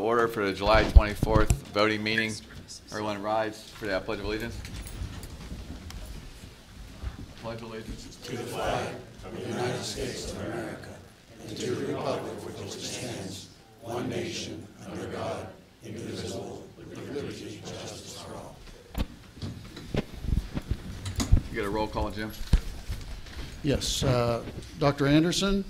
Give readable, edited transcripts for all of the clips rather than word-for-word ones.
order for the July 24th voting meeting. Everyone rise for the Pledge of Allegiance. Pledge allegiance to the flag of the United States of America and to the republic for which it stands, one nation, under God, indivisible, with liberty and justice for all. You get a roll call, Jim? Yes. Dr. Anderson?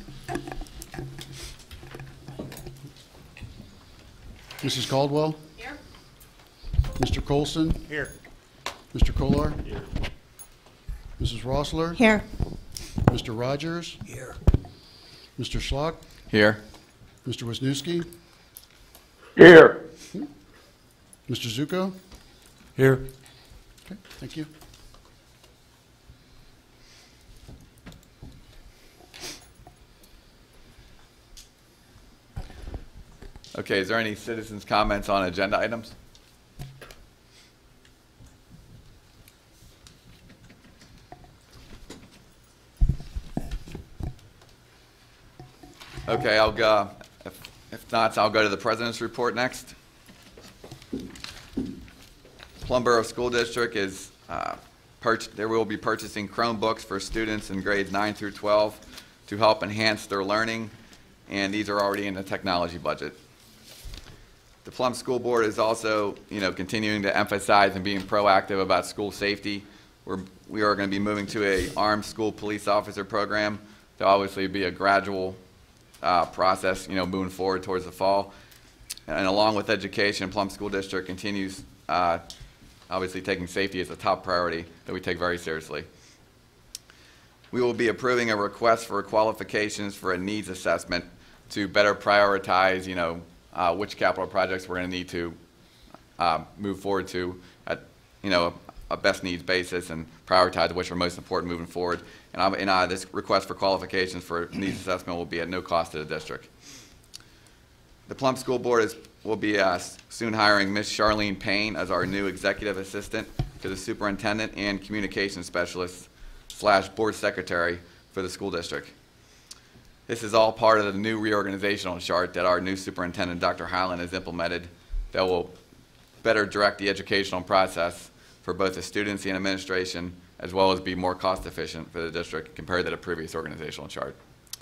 Mrs. Caldwell? Here. Mr. Colson? Here. Mr. Kolar? Here. Mrs. Rossler? Here. Mr. Rogers? Here. Mr. Schlock? Here. Mr. Wisniewski? Here. Mr. Zuko? Here. Okay, thank you. Okay, is there any citizens' comments on agenda items? Okay, I'll go. If not, I'll go to the President's report next. Plum Borough School District is they will be purchasing Chromebooks for students in grades 9 through 12 to help enhance their learning, and these are already in the technology budget. The Plum School Board is also, continuing to emphasize and being proactive about school safety. We are going to be moving to a armed school police officer program. There'll obviously be a gradual process, moving forward towards the fall. And along with education, Plum School District continues obviously taking safety as a top priority that we take very seriously. We will be approving a request for qualifications for a needs assessment to better prioritize, which capital projects we're going to need to move forward to at, a best needs basis and prioritize which are most important moving forward. And this request for qualifications for needs assessment will be at no cost to the district. The Plum School Board will be soon hiring Ms. Charlene Payne as our new executive assistant to the superintendent and communications specialist / board secretary for the school district. This is all part of the new reorganizational chart that our new superintendent, Dr. Highland, has implemented that will better direct the educational process for both the students and administration, as well as be more cost efficient for the district compared to the previous organizational chart.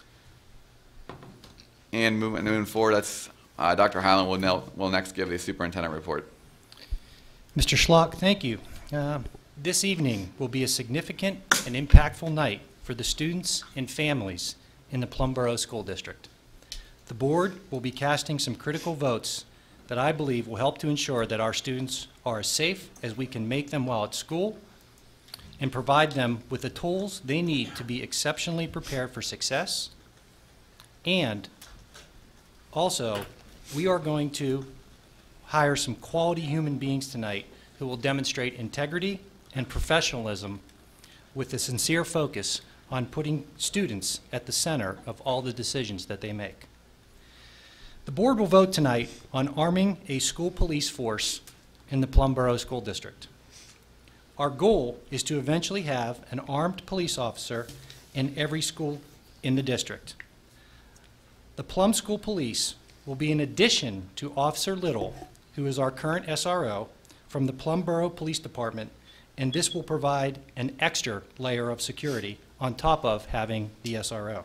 And moving forward, that's Dr. Highland will next give the superintendent report. Mr. Schlock, thank you. This evening will be a significant and impactful night for the students and families in the Plum Borough School District. The board will be casting some critical votes that I believe will help to ensure that our students are as safe as we can make them while at school and provide them with the tools they need to be exceptionally prepared for success. And also, we are going to hire some quality human beings tonight who will demonstrate integrity and professionalism with a sincere focus on putting students at the center of all the decisions that they make. The board will vote tonight on arming a school police force in the Plum Borough School District. Our goal is to eventually have an armed police officer in every school in the district. The Plum School Police will be in addition to Officer Little, who is our current SRO, from the Plum Borough Police Department, and this will provide an extra layer of security on top of having the SRO.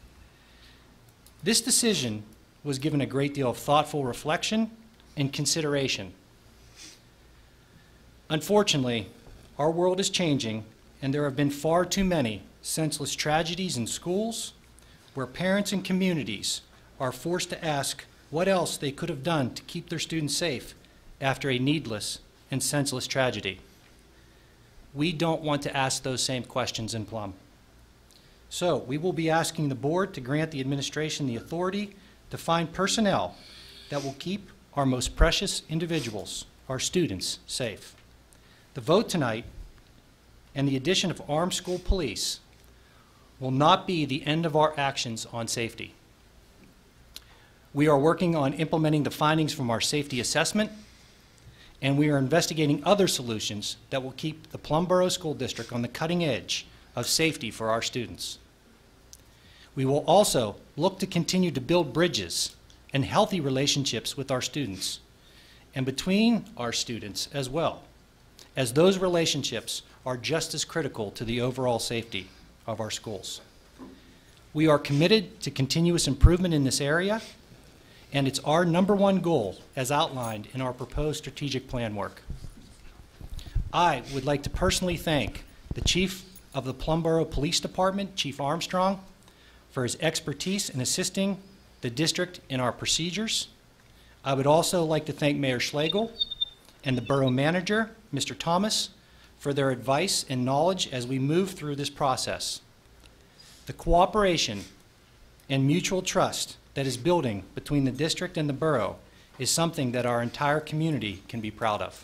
This decision was given a great deal of thoughtful reflection and consideration. Unfortunately, our world is changing, and there have been far too many senseless tragedies in schools where parents and communities are forced to ask what else they could have done to keep their students safe after a needless and senseless tragedy. We don't want to ask those same questions in Plum. So we will be asking the board to grant the administration the authority to find personnel that will keep our most precious individuals, our students, safe. The vote tonight and the addition of armed school police will not be the end of our actions on safety. We are working on implementing the findings from our safety assessment, and we are investigating other solutions that will keep the Plum Borough School District on the cutting edge of safety for our students. We will also look to continue to build bridges and healthy relationships with our students and between our students as well, as those relationships are just as critical to the overall safety of our schools. We are committed to continuous improvement in this area, and it's our #1 goal as outlined in our proposed strategic plan work. I would like to personally thank the Chief of the Plumboro Police Department, Chief Armstrong, for his expertise in assisting the district in our procedures. I would also like to thank Mayor Schlegel and the Borough Manager, Mr. Thomas, for their advice and knowledge as we move through this process. The cooperation and mutual trust that is building between the district and the borough is something that our entire community can be proud of.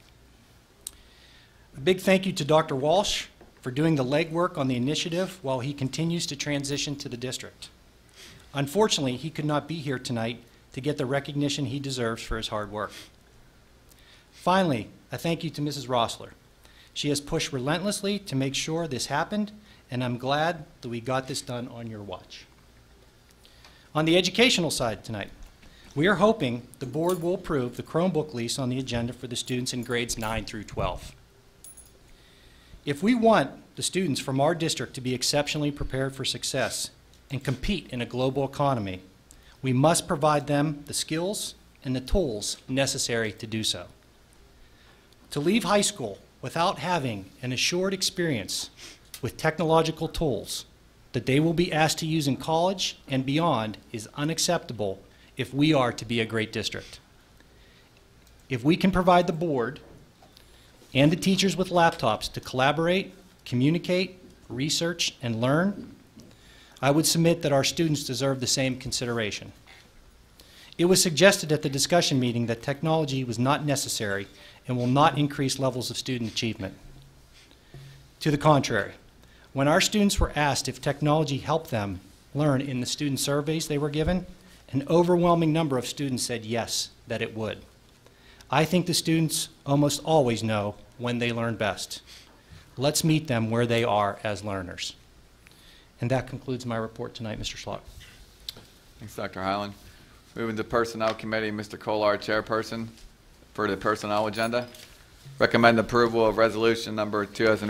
A big thank you to Dr. Walsh for doing the legwork on the initiative while he continues to transition to the district. Unfortunately, he could not be here tonight to get the recognition he deserves for his hard work. Finally, a thank you to Mrs. Rossler. She has pushed relentlessly to make sure this happened, and I'm glad that we got this done on your watch. On the educational side tonight, we are hoping the board will approve the Chromebook lease on the agenda for the students in grades 9 through 12. If we want the students from our district to be exceptionally prepared for success and compete in a global economy, we must provide them the skills and the tools necessary to do so. To leave high school without having an assured experience with technological tools that they will be asked to use in college and beyond is unacceptable if we are to be a great district. If we can provide the board and the teachers with laptops to collaborate, communicate, research, and learn, I would submit that our students deserve the same consideration. It was suggested at the discussion meeting that technology was not necessary and will not increase levels of student achievement. To the contrary, when our students were asked if technology helped them learn in the student surveys they were given, an overwhelming number of students said yes, that it would. I think the students almost always know when they learn best. Let's meet them where they are as learners. And that concludes my report tonight, Mr. Schlock. Thanks, Dr. Highland. Moving to Personnel Committee, Mr. Kolar, Chairperson for the Personnel Agenda. Recommend approval of Resolution Number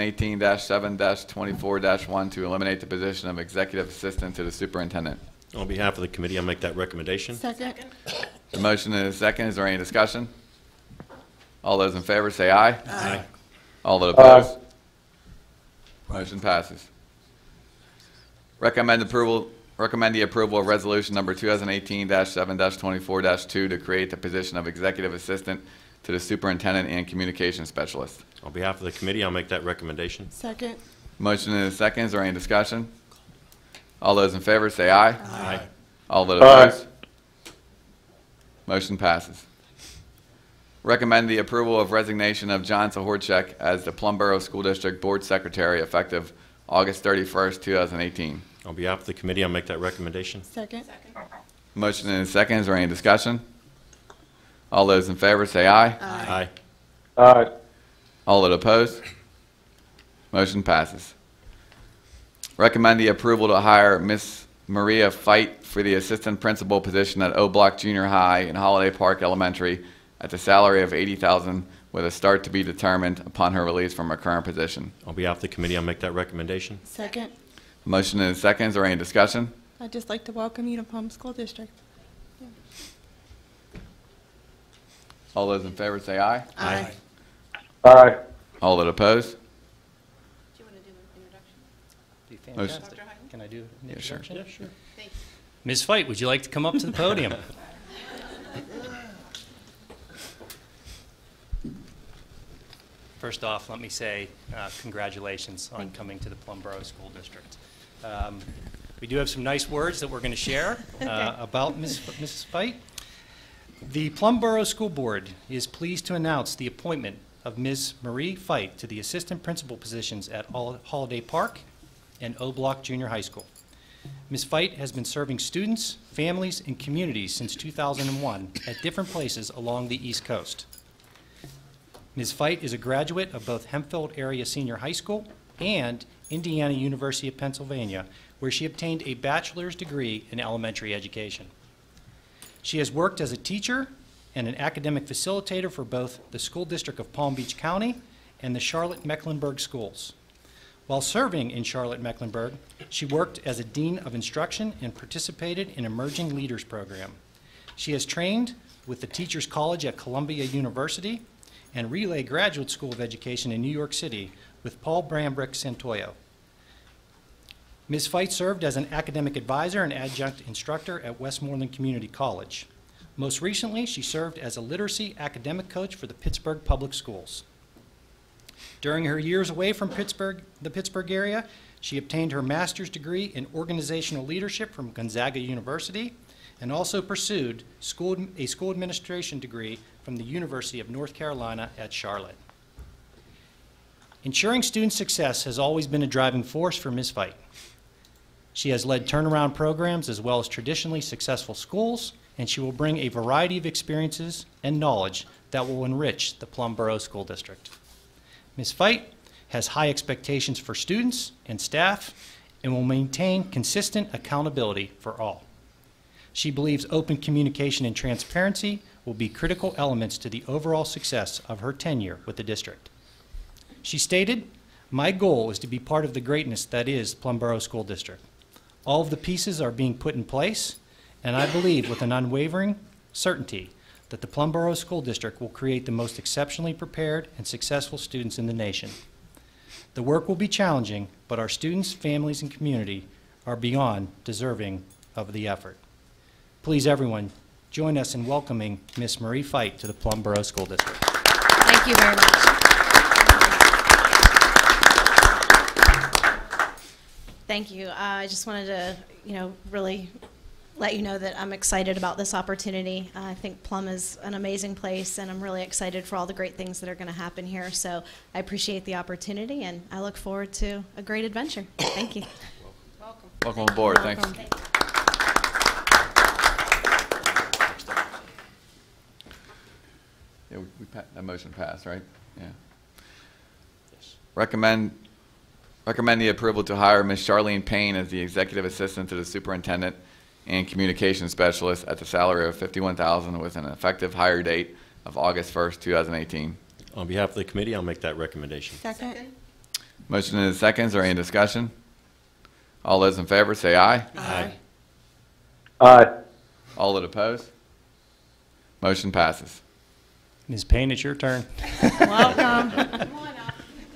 2018-7-24-1 to eliminate the position of Executive Assistant to the Superintendent. On behalf of the committee, I'll make that recommendation. Second. The motion is second. Is there any discussion? All those in favor say aye. Aye. All that oppose? Motion passes. Recommend the approval of Resolution Number 2018-7-24-2 to create the position of Executive Assistant to the Superintendent and Communications Specialist. On behalf of the committee, I'll make that recommendation. Second. Motion is second. Is there any discussion? All those in favor say aye. Aye. All that oppose? Motion passes. Recommend the approval of resignation of John Sahorchek as the Plumboro School District Board Secretary effective August 31st, 2018. On behalf of the committee, I'll make that recommendation. Second. Motion is second. Is there any discussion? All those in favor say aye. Aye. Aye. All that oppose? Motion passes. Recommend the approval to hire Miss Maria Fight for the Assistant Principal position at O Block Junior High and Holiday Park Elementary at the salary of $80,000 with a start to be determined upon her release from her current position. On behalf of the committee, I'll make that recommendation. Second. Motion is second. Is there any discussion? I'd just like to welcome you to Plum School District. All those in favor say aye. Aye. Aye. All that oppose? Do you want to do an introduction? Be Motion. fantastic. Can I do an Yeah, sure. introduction? Yeah, sure. Thanks. Ms. Fight, would you like to come up to the podium? First off, let me say congratulations on coming to the Plumboro School District. We do have some nice words that we're going to share about Mrs. Fight. The Plumboro School Board is pleased to announce the appointment of Ms. Marie Fight to the assistant principal positions at Holiday Park and O Block Junior High School. Ms. Fight has been serving students, families, and communities since 2001 at different places along the East Coast. Ms. Fight is a graduate of both Hempfield Area Senior High School and Indiana University of Pennsylvania, where she obtained a bachelor's degree in elementary education. She has worked as a teacher and an academic facilitator for both the School District of Palm Beach County and the Charlotte-Mecklenburg schools. While serving in Charlotte-Mecklenburg, she worked as a Dean of Instruction and participated in Emerging Leaders Program. She has trained with the Teachers College at Columbia University and Relay Graduate School of Education in New York City with Paul Brambrick Santoyo. Ms. Fight served as an academic advisor and adjunct instructor at Westmoreland Community College. Most recently, she served as a literacy academic coach for the Pittsburgh Public Schools. During her years away from the Pittsburgh area, she obtained her master's degree in organizational leadership from Gonzaga University and also pursued a school administration degree from the University of North Carolina at Charlotte. Ensuring student success has always been a driving force for Ms. Fight. She has led turnaround programs as well as traditionally successful schools, and she will bring a variety of experiences and knowledge that will enrich the Plum Borough School District. Ms. Fight has high expectations for students and staff and will maintain consistent accountability for all. She believes open communication and transparency will be critical elements to the overall success of her tenure with the district. She stated, "My goal is to be part of the greatness that is Plum Borough School District. All of the pieces are being put in place, and I believe with an unwavering certainty that the Plum Borough School District will create the most exceptionally prepared and successful students in the nation. The work will be challenging, but our students, families, and community are beyond deserving of the effort." Please, everyone, join us in welcoming Ms. Marie Fight to the Plum Borough School District. Thank you very much. Thank you. I just wanted to, really let you know that I'm excited about this opportunity. I think Plum is an amazing place, and I'm really excited for all the great things that are going to happen here. So I appreciate the opportunity, and I look forward to a great adventure. Thank you. Welcome. Welcome aboard. Thanks. Welcome. Yeah, that motion passed, right? Yeah. Recommend the approval to hire Ms. Charlene Payne as the Executive Assistant to the Superintendent and Communications Specialist at the salary of $51,000 with an effective hire date of August 1st, 2018. On behalf of the committee, I'll make that recommendation. Second. Motion and a second. Is there any discussion? All those in favor say aye. Aye. Aye. All that oppose? Motion passes. Ms. Payne, it's your turn. Welcome. Come on up.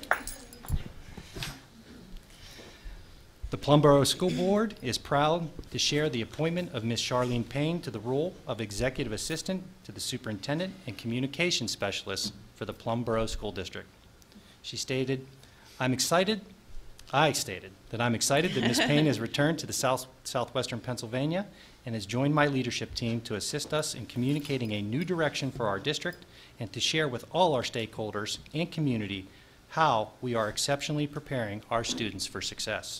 The Plum Borough School Board is proud to share the appointment of Ms. Charlene Payne to the role of Executive Assistant to the Superintendent and Communications Specialist for the Plum Borough School District. She stated, I stated that I'm excited that Ms. Payne has returned to the southwestern Pennsylvania and has joined my leadership team to assist us in communicating a new direction for our district and to share with all our stakeholders and community how we are exceptionally preparing our students for success.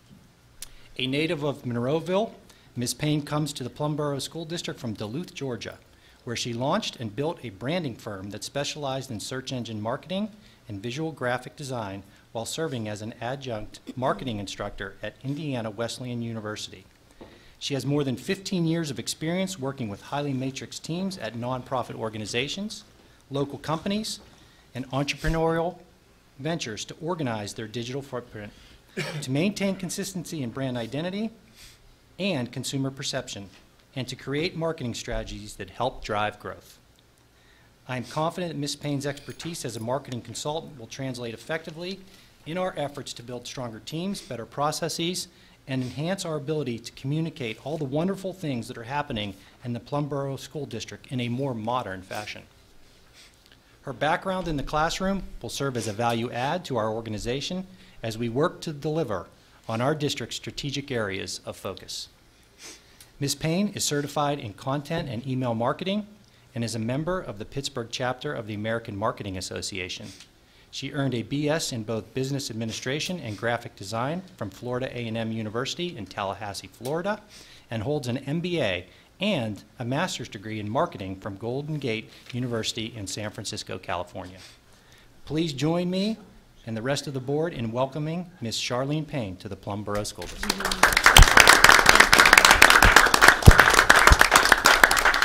A native of Monroeville, Ms. Payne comes to the Plum Borough School District from Duluth, Georgia, where she launched and built a branding firm that specialized in search engine marketing and visual graphic design while serving as an adjunct marketing instructor at Indiana Wesleyan University. She has more than 15 years of experience working with highly matrixed teams at nonprofit organizations, local companies, and entrepreneurial ventures to organize their digital footprint, to maintain consistency in brand identity and consumer perception, and to create marketing strategies that help drive growth. I am confident that Ms. Payne's expertise as a marketing consultant will translate effectively in our efforts to build stronger teams, better processes, and enhance our ability to communicate all the wonderful things that are happening in the Plum Borough School District in a more modern fashion. Her background in the classroom will serve as a value add to our organization as we work to deliver on our district's strategic areas of focus. Ms. Payne is certified in content and email marketing and is a member of the Pittsburgh chapter of the American Marketing Association. She earned a BS in both business administration and graphic design from Florida A&M University in Tallahassee, Florida, and holds an MBA and a master's degree in marketing from Golden Gate University in San Francisco, California. Please join me and the rest of the board in welcoming Ms. Charlene Payne to the Plum Borough School District.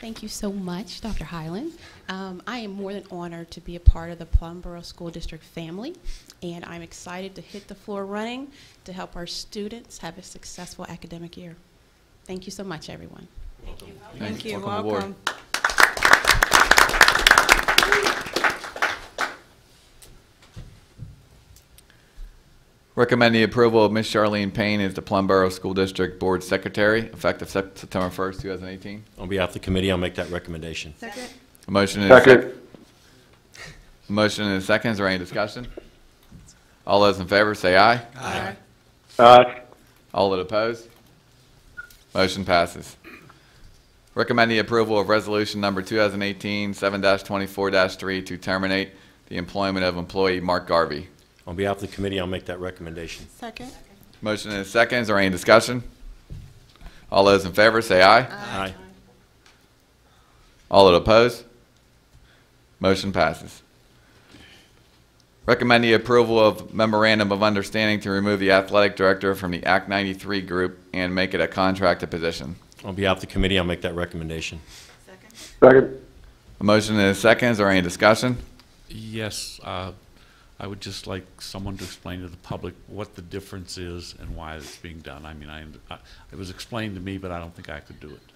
Thank you so much, Dr. Highland. I am more than honored to be a part of the Plumboro School District family, and I'm excited to hit the floor running to help our students have a successful academic year. Thank you so much, everyone. Thank you. Welcome. Aboard. Recommend the approval of Ms. Charlene Payne as the Plumboro School District Board Secretary, effective September 1st, 2018. On behalf of the committee, I'll make that recommendation. Second. A motion and a Second. second. A motion and a second. Is there any discussion? All those in favor say aye. Aye. Aye. All that oppose? Motion passes. Recommend the approval of resolution number 2018-7-24-3 to terminate the employment of employee Mark Garvey. On behalf of the committee, I'll make that recommendation. Second. Motion and a second. Is there any discussion? All those in favor say aye. Aye. All that oppose? Motion passes. Recommend the approval of memorandum of understanding to remove the athletic director from the Act 93 group and make it a contracted position. On behalf of the committee, I'll make that recommendation. Second. Second. A motion and a second. Is there any discussion? Yes, I would just like someone to explain to the public what the difference is and why it's being done. I mean, it was explained to me, but I don't think I could do it.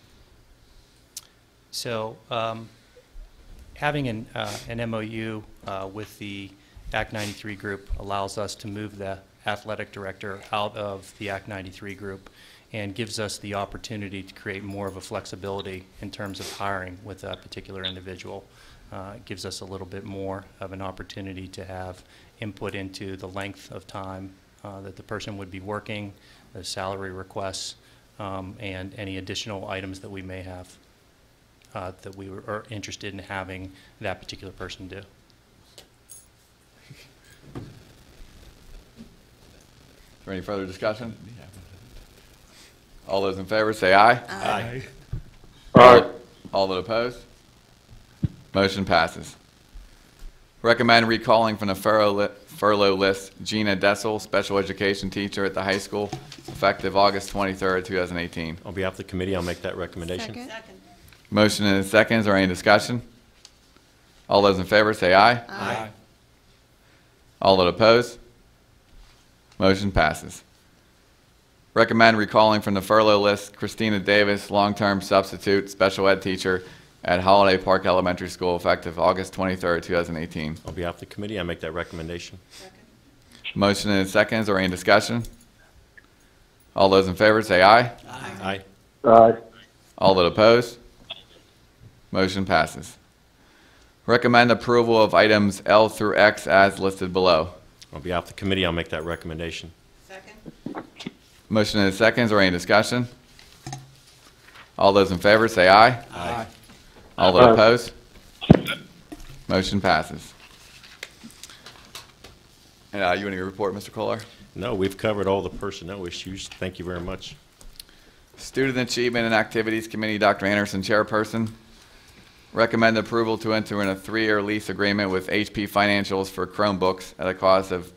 So having an MOU with the Act 93 group allows us to move the athletic director out of the Act 93 group and gives us the opportunity to create more of a flexibility in terms of hiring with a particular individual. It gives us a little bit more of an opportunity to have input into the length of time that the person would be working, the salary requests, and any additional items that we may have that we are interested in having that particular person do. Is there any further discussion? All those in favor say aye. Aye. Aye. All that oppose? Motion passes. Recommend recalling from the furlough list Gina Dessel, special education teacher at the high school, effective August 23rd, 2018. On behalf of the committee, I'll make that recommendation. Second. Motion and a second. Is there any discussion? All those in favor say aye. Aye. All that oppose? Motion passes. Recommend recalling from the furlough list Christina Davis, long-term substitute special ed teacher at Holiday Park Elementary School, effective August 23rd, 2018. On behalf of the committee, I make that recommendation. Second. Motion and a second. Is there any discussion? All those in favor say aye. Aye. Aye. All that oppose? Motion passes. Recommend approval of items L through X as listed below. On behalf of the committee, I'll make that recommendation. Second. Motion and a second. Is there any discussion? All those in favor say aye. Aye. All that Aye. oppose? Motion passes. You want to report, Mr. Kohler? No, we've covered all the personnel issues. Thank you very much. Student Achievement and Activities Committee, Dr. Anderson, chairperson. Recommend approval to enter in a 3-year lease agreement with HP Financials for Chromebooks at a cost of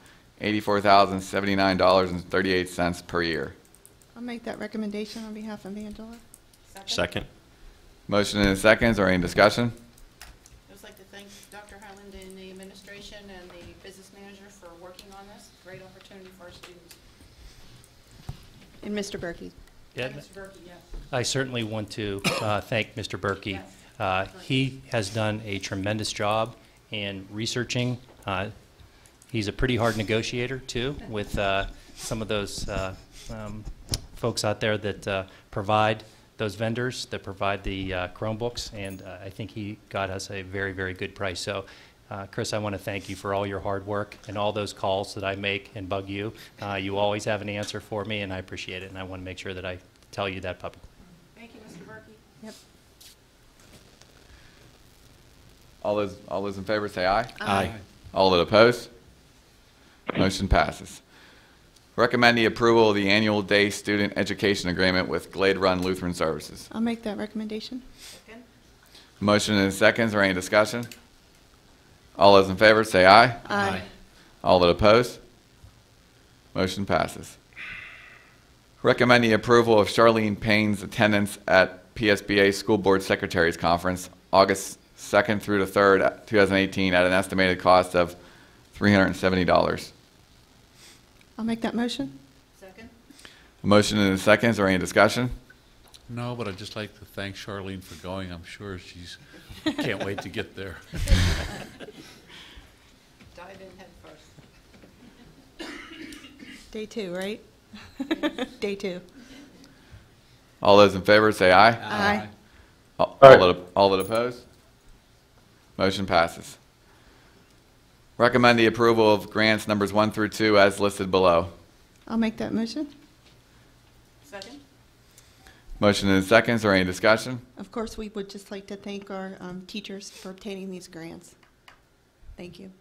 $84,079.38 per year. I'll make that recommendation on behalf of Angela. Second. Motion and a second. Is there any discussion? I'd just like to thank Dr. Highland and the administration and the business manager for working on this. Great opportunity for our students. And Mr. Berkey. Yeah, Mr. Berkey, yes. I certainly want to thank Mr. Berkey. He has done a tremendous job in researching. He's a pretty hard negotiator, too, with some of those folks out there that provide those vendors that provide the Chromebooks, and I think he got us a very, very good price. So, Chris, I want to thank you for all your hard work and all those calls that I make and bug you. You always have an answer for me, and I appreciate it, and I want to make sure that I tell you that publicly. Thank you, Mr. Berkey. Yep. All those in favor say aye. Aye. All that oppose? Motion passes. Recommend the approval of the annual day student education agreement with Glade Run Lutheran Services. I'll make that recommendation. Second. Motion and a second. Is there any discussion? All those in favor say aye. Aye. All that oppose? Motion passes. Recommend the approval of Charlene Payne's attendance at PSBA School Board Secretaries Conference, August 2nd through the 3rd, 2018, at an estimated cost of $370. I'll make that motion. Second? A motion and a second. Is there any discussion? No, but I'd just like to thank Charlene for going. I'm sure she's, can't wait to get there. Dive in head first. Day 2, right? Day 2. All those in favor say aye. Aye. All that oppose? Motion passes. Recommend the approval of grants numbers 1 through 2 as listed below. I'll make that motion. Second? Motion and a second. Is there any discussion? Of course, we would just like to thank our teachers for obtaining these grants. Thank you.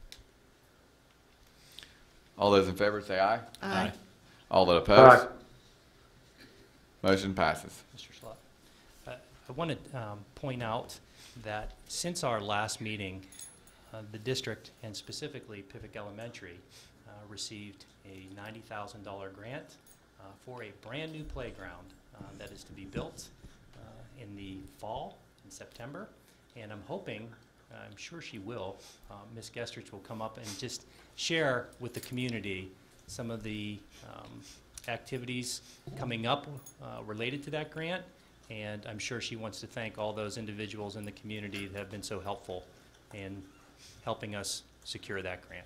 All those in favor say aye. Aye. All that oppose? Aye. Motion passes. Mr. Schlott. I want to point out that since our last meeting, the district, and specifically Pivot Elementary, received a $90,000 grant for a brand-new playground that is to be built in the fall, in September. And I'm hoping, I'm sure she will, Ms. Gestrich will come up and just share with the community some of the activities coming up related to that grant. And I'm sure she wants to thank all those individuals in the community that have been so helpful in helping us secure that grant.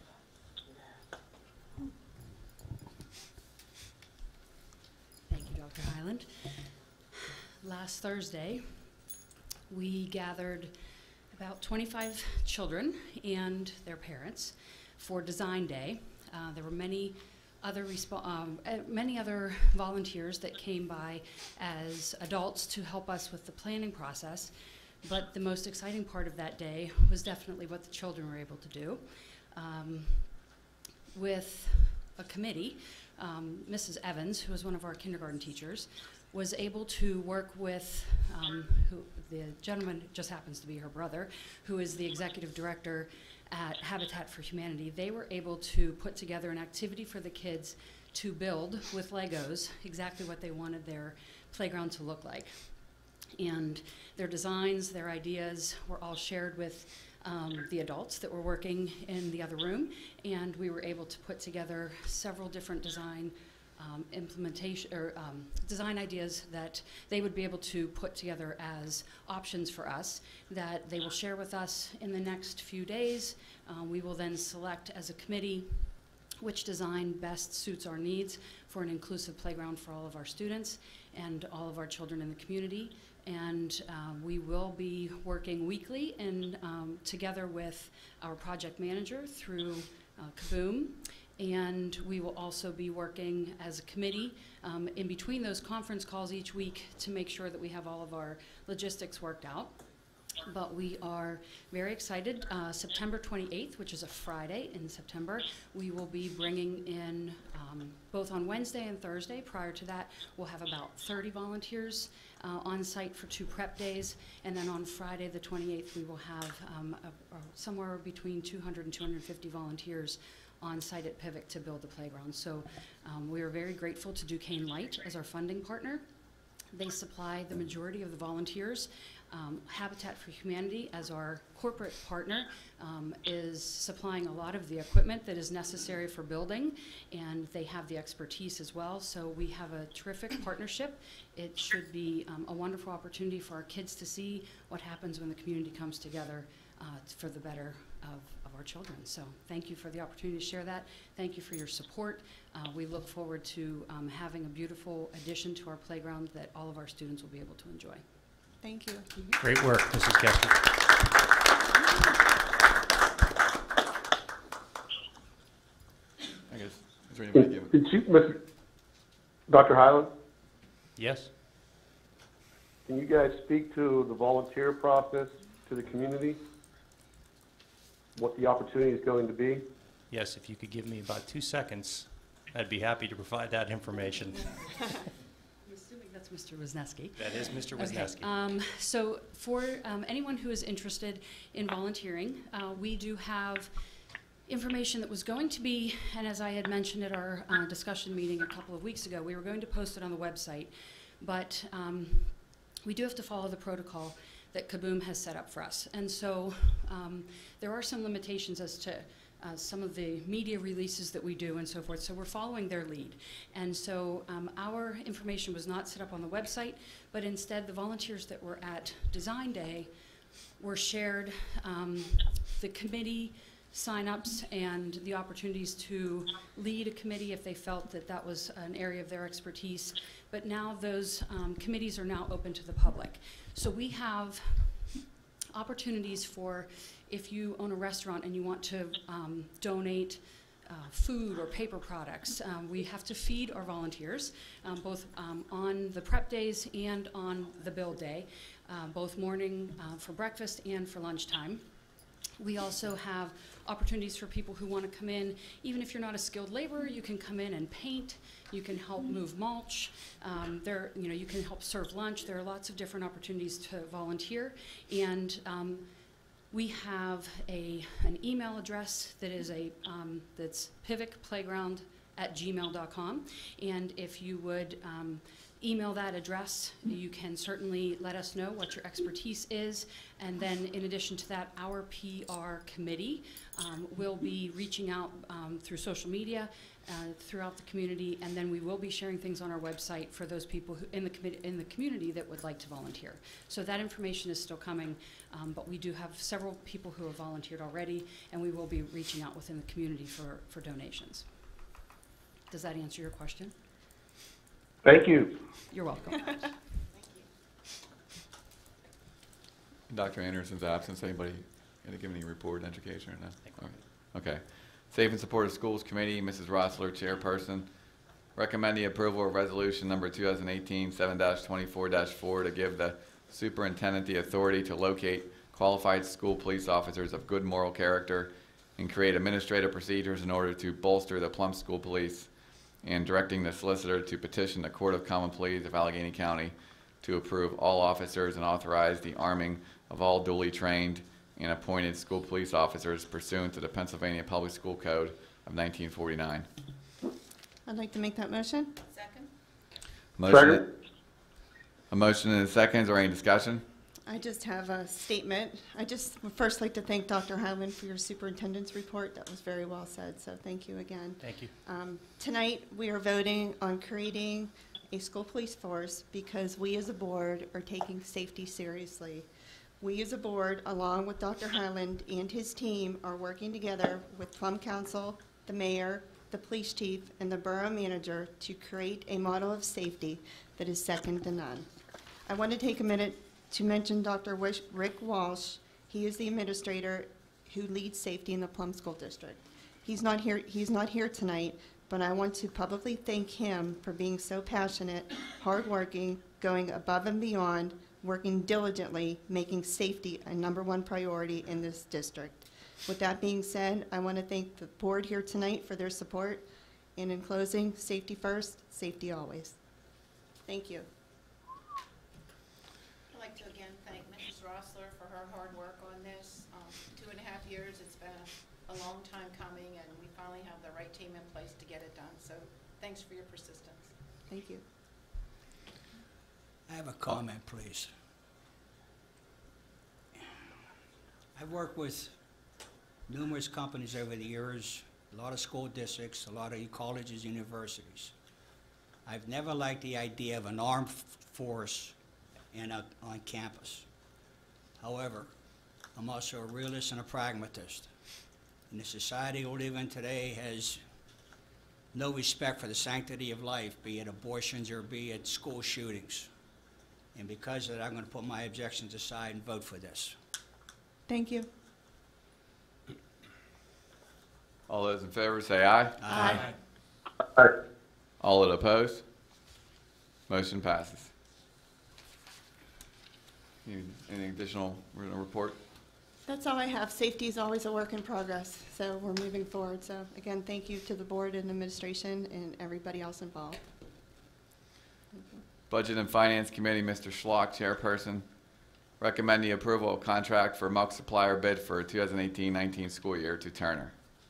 Thank you, Dr. Highland. Last Thursday, we gathered about 25 children and their parents for Design Day. There were many other volunteers that came by as adults to help us with the planning process. But the most exciting part of that day was definitely what the children were able to do. With a committee, Mrs. Evans, who was one of our kindergarten teachers, was able to work with, the gentleman just happens to be her brother, who is the executive director at Habitat for Humanity. They were able to put together an activity for the kids to build with Legos exactly what they wanted their playground to look like. And their designs, their ideas were all shared with the adults that were working in the other room, and we were able to put together several different design design ideas that they would be able to put together as options for us that they will share with us in the next few days. We will then select as a committee which design best suits our needs for an inclusive playground for all of our students and all of our children in the community. And we will be working weekly and together with our project manager through Kaboom. And we will also be working as a committee in between those conference calls each week to make sure that we have all of our logistics worked out. But we are very excited. September 28th, which is a Friday in September, we will be bringing in, both on Wednesday and Thursday, prior to that, we'll have about 30 volunteers on site for 2 prep days. And then on Friday the 28th, we will have somewhere between 200 and 250 volunteers on site at Pivot to build the playground. So we are very grateful to Duquesne Light as our funding partner. They supply the majority of the volunteers. Habitat for Humanity, as our corporate partner, is supplying a lot of the equipment that is necessary for building, and they have the expertise as well. So we have a terrific partnership. It should be a wonderful opportunity for our kids to see what happens when the community comes together for the better of our children. So thank you for the opportunity to share that. Thank you for your support. We look forward to having a beautiful addition to our playground that all of our students will be able to enjoy. Thank you. Great work, Mrs. Gestrich. I guess, is there anybody give? Did you, Dr. Highland, Yes? can you guys speak to the volunteer process to the community? What the opportunity is going to be? Yes, if you could give me about 2 seconds, I'd be happy to provide that information. I'm assuming that's Mr. Wisniewski. That is Mr. Wisniewski. Okay. So for anyone who is interested in volunteering, we do have information that was going to be, and as I had mentioned at our discussion meeting a couple of weeks ago, we were going to post it on the website, but we do have to follow the protocol that Kaboom has set up for us. And so there are some limitations as to some of the media releases that we do and so forth. So we're following their lead. And so our information was not set up on the website, but instead the volunteers that were at Design Day were shared the committee sign-ups and the opportunities to lead a committee if they felt that that was an area of their expertise. But now those committees are now open to the public. So we have opportunities for, if you own a restaurant and you want to donate food or paper products, we have to feed our volunteers, both on the prep days and on the build day, both morning for breakfast and for lunchtime. We also have opportunities for people who want to come in. Even if you're not a skilled laborer, you can come in and paint. You can help move mulch. You can help serve lunch. There are lots of different opportunities to volunteer. And we have an email address that is that's pivotplayground@gmail.com. And if you would email that address, you can certainly let us know what your expertise is. And then in addition to that, our PR committee will be reaching out through social media throughout the community, and then we will be sharing things on our website for those people who in the community that would like to volunteer. So that information is still coming, but we do have several people who have volunteered already, and we will be reaching out within the community for donations. Does that answer your question? Thank you. You're welcome. Dr. Anderson's absence, anybody going to give any report in education or not? Okay. Safe and Supportive Schools Committee, Mrs. Rossler, Chairperson. Recommend the approval of resolution number 2018-7-24-4 to give the superintendent the authority to locate qualified school police officers of good moral character and create administrative procedures in order to bolster the Plum School Police, and directing the solicitor to petition the Court of Common Pleas of Allegheny County to approve all officers and authorize the arming of all duly trained and appointed school police officers pursuant to the Pennsylvania Public School Code of 1949. I'd like to make that motion. Second? Motion. A motion and a second. Is there any discussion? I just have a statement. I just would first like to thank Dr. Highland for your superintendent's report. That was very well said, so thank you again. Thank you. Tonight, we are voting on creating a school police force because we as a board are taking safety seriously. We as a board, along with Dr. Highland and his team, are working together with Plum Council, the mayor, the police chief, and the borough manager to create a model of safety that is second to none. I want to take a minute to mention Dr. Rick Walsh. He is the administrator who leads safety in the Plum School District. He's not here tonight, but I want to publicly thank him for being so passionate, hardworking, going above and beyond, working diligently, making safety a #1 priority in this district. With that being said, I want to thank the board here tonight for their support. And in closing, safety first, safety always. Thank you. I'd like to again thank Mrs. Rossler for her hard work on this. 2.5 years, it's been a long time coming, and we finally have the right team in place to get it done. So thanks for your persistence. Thank you. I have a comment, please. I've worked with numerous companies over the years, a lot of school districts, a lot of colleges, universities. I've never liked the idea of an armed force on campus. However, I'm also a realist and a pragmatist. And the society we live in today has no respect for the sanctity of life, be it abortions or be it school shootings. And because of that, I'm going to put my objections aside and vote for this. Thank you. All those in favor say aye. Aye. Aye. All that oppose? Motion passes. Any additional report? That's all I have. Safety is always a work in progress, so we're moving forward. So again, thank you to the board and administration and everybody else involved. Budget and Finance Committee, Mr. Schlock, Chairperson. Recommend the approval of contract for milk supplier bid for 2018-19 school year to Turner.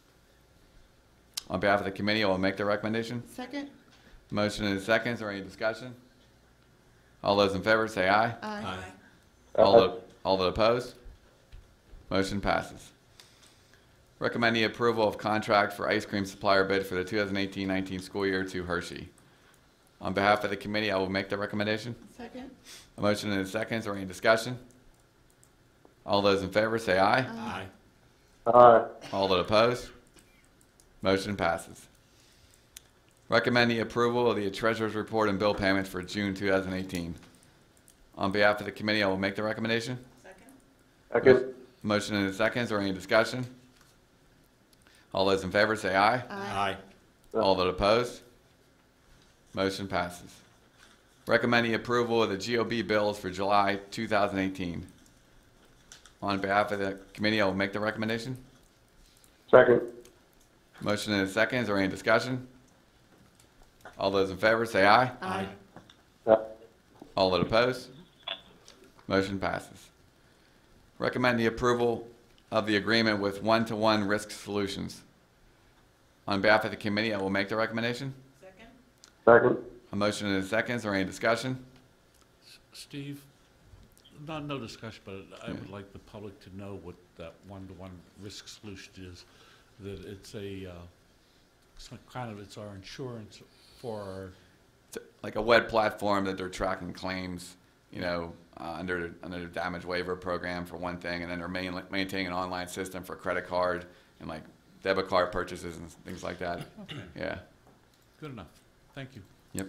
On behalf of the committee, I will make the recommendation. Second? Motion and a second. Is there any discussion? All those in favor say aye. Aye. All that opposed? Motion passes. Recommend the approval of contract for ice cream supplier bid for the 2018-19 school year to Hershey. On behalf of the committee, I will make the recommendation. Second? A motion and a second. Is there any discussion? All those in favor say aye. Aye. Aye. All that opposed? Motion passes. Recommend the approval of the treasurer's report and bill payments for June 2018. On behalf of the committee, I will make the recommendation. Second? Motion and a second. Is there any discussion? All those in favor say aye. Aye. All that opposed? Motion passes. Recommend the approval of the GOB bills for July 2018. On behalf of the committee, I will make the recommendation. Second? Motion and a second. Is there any discussion? All those in favor say aye. Aye. All that oppose? Motion passes. Recommend the approval of the agreement with One-to-One Risk Solutions. On behalf of the committee, I will make the recommendation. Second? A motion and a second. Is there any discussion? Steve, no discussion, but I would like the public to know what that one-to-one risk solution is. That it's it's our insurance for our. It's like a web platform that they're tracking claims, under the damage waiver program for one thing, and then they're maintaining an online system for credit card and like debit card purchases and things like that. Okay. Yeah. Good enough. Thank you. Yep.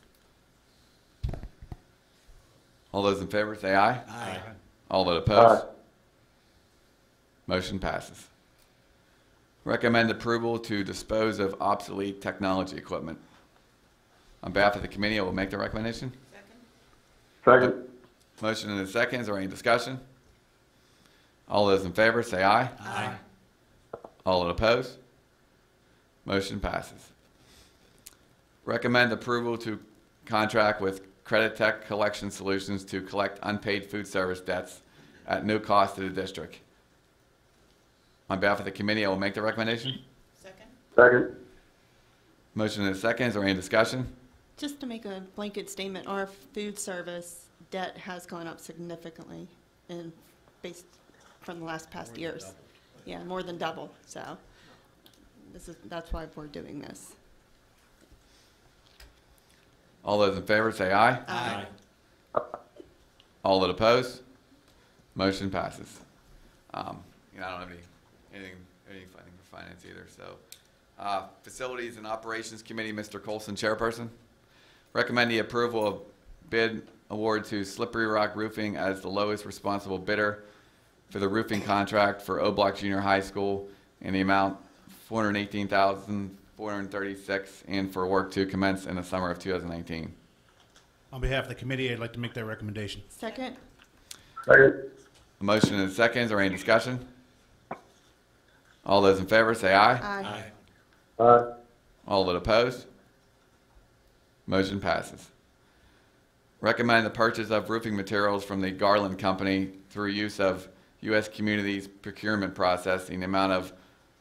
All those in favor say aye. Aye. All that oppose? Motion passes. Recommend approval to dispose of obsolete technology equipment. On behalf of the committee, I will make the recommendation. Second? Motion and a second. Is there any discussion? All those in favor say aye. Aye. All that oppose? Motion passes. Recommend approval to contract with Credit Tech Collection Solutions to collect unpaid food service debts at no cost to the district. On behalf of the committee, I will make the recommendation. Second? Motion and a second. Is there any discussion? Just to make a blanket statement, our food service debt has gone up significantly based from the past years. Yeah, more than double, so that's why we're doing this. All those in favor say aye. Aye. All that oppose? Motion passes. I don't have anything for finance either, so. Facilities and Operations Committee, Mr. Colson, Chairperson. Recommend the approval of bid award to Slippery Rock Roofing as the lowest responsible bidder for the roofing contract for O-Block Junior High School in the amount $418,436 and for work to commence in the summer of 2019. On behalf of the committee, I'd like to make that recommendation. Second? Second? A motion and a second. Is there any discussion? All those in favor say aye. Aye. Aye. All that oppose? Motion passes. Recommend the purchase of roofing materials from the Garland Company through use of U.S. Communities procurement process in the amount of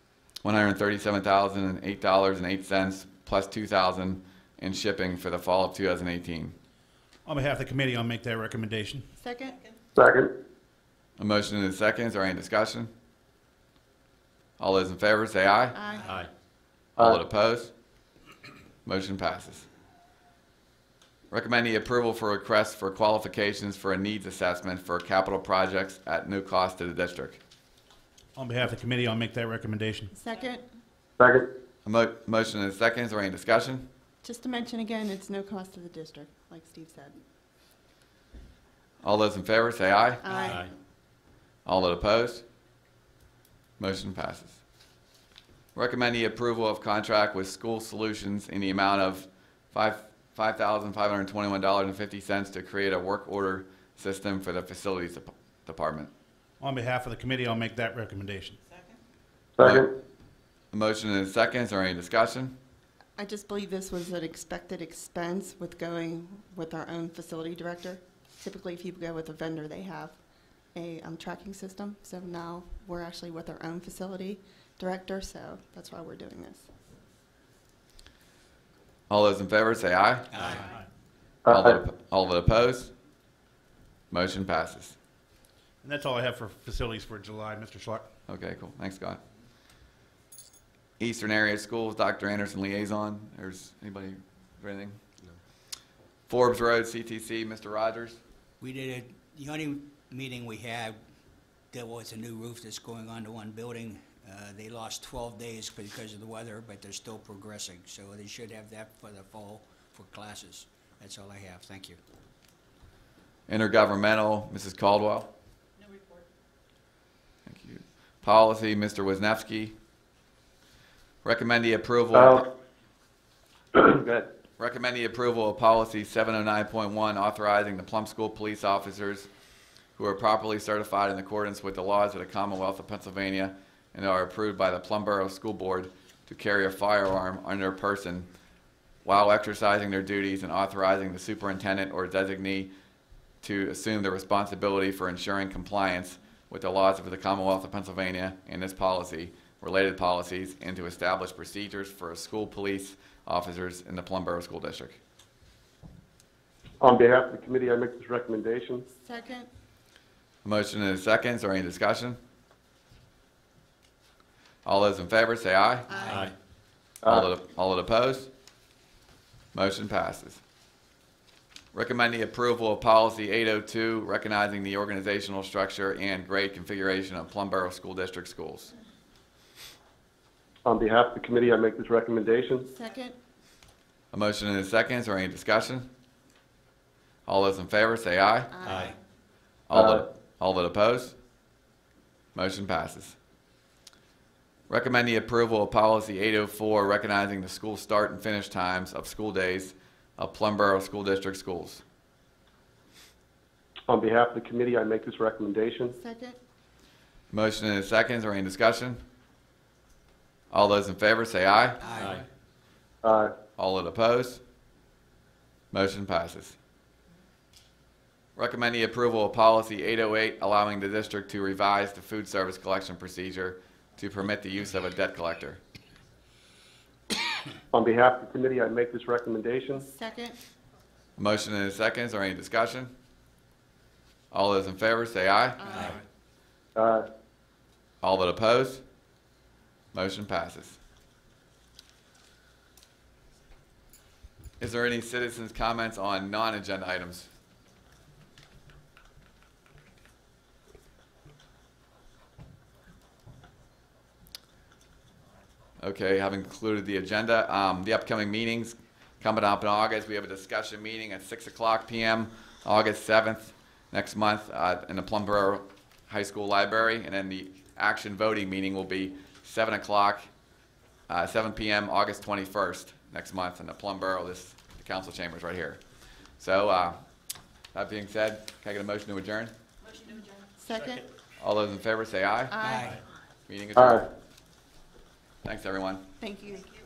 $137,008.08 plus $2,000 in shipping for the fall of 2018. On behalf of the committee, I'll make that recommendation. Second? Second? A motion and a second. Is there any discussion? All those in favor say aye. Aye. Aye. All that oppose? Motion passes. Recommend the approval for requests for qualifications for a needs assessment for capital projects at no cost to the district. On behalf of the committee, I'll make that recommendation. Second? Second? A motion and a second. Is there any discussion? Just to mention again, it's no cost to the district, like Steve said. All those in favor say aye. Aye. All that oppose? Motion passes. Recommend the approval of contract with School Solutions in the amount of $5,521.50 to create a work order system for the Facilities Department. On behalf of the committee, I'll make that recommendation. Second? A motion and a second. Is there any discussion? I just believe this was an expected expense with going with our own facility director. Typically, if you go with a vendor, they have a tracking system. So now we're actually with our own facility director, so that's why we're doing this. All those in favor say aye. Aye. All that opposed? Motion passes. And that's all I have for facilities for July, Mr. Schlock. Okay, cool. Thanks, Scott. Eastern Area Schools, Dr. Anderson liaison. There's anybody for anything? No. Forbes Road, CTC, Mr. Rogers. We did it, the only meeting we had, there was a new roof that's going on to one building. They lost 12 days because of the weather, but they're still progressing. So they should have that for the fall for classes. That's all I have. Thank you. Intergovernmental, Mrs. Caldwell. No report. Thank you. Policy, Mr. Wisniewski. Recommend the approval. Go ahead. Recommend the approval of policy 709.1, authorizing the Plum School police officers who are properly certified in accordance with the laws of the Commonwealth of Pennsylvania and are approved by the Plum Borough School Board to carry a firearm on their person while exercising their duties, and authorizing the superintendent or designee to assume the responsibility for ensuring compliance with the laws of the Commonwealth of Pennsylvania and this policy, related policies, and to establish procedures for school police officers in the Plum Borough School District. On behalf of the committee, I make this recommendation. Second. A motion and a second. Is there any discussion? All those in favor say aye. Aye. All that opposed? Motion passes. Recommend the approval of policy 802, recognizing the organizational structure and grade configuration of Plum Borough School District schools. On behalf of the committee, I make this recommendation. Second. A motion and a second. Is there any discussion? All those in favor say aye. Aye. All that oppose? Motion passes. Recommend the approval of policy 804, recognizing the school start and finish times of school days of Plum Borough School District schools. On behalf of the committee, I make this recommendation. Second. Motion and a second. Is there any discussion? All those in favor say aye. Aye. Aye. All that oppose? Motion passes. Recommend the approval of policy 808, allowing the district to revise the food service collection procedure to permit the use of a debt collector. On behalf of the committee, I make this recommendation. Second. Motion and a second. Is there any discussion? All those in favor say aye. Aye. All that oppose? Motion passes. Is there any citizens' comments on non-agenda items? Okay, having concluded the agenda, the upcoming meetings coming up in August, we have a discussion meeting at 6 o'clock p.m., August 7th, next month, in the Plum Borough High School Library, and then the action voting meeting will be 7 o'clock, 7 p.m., August 21st, next month, in the Plum Borough, the council chambers right here. So, that being said, can I get a motion to adjourn? Motion to adjourn. Second. All those in favor say aye. Aye. Meeting is Aye. adjourned. Thanks, everyone. Thank you.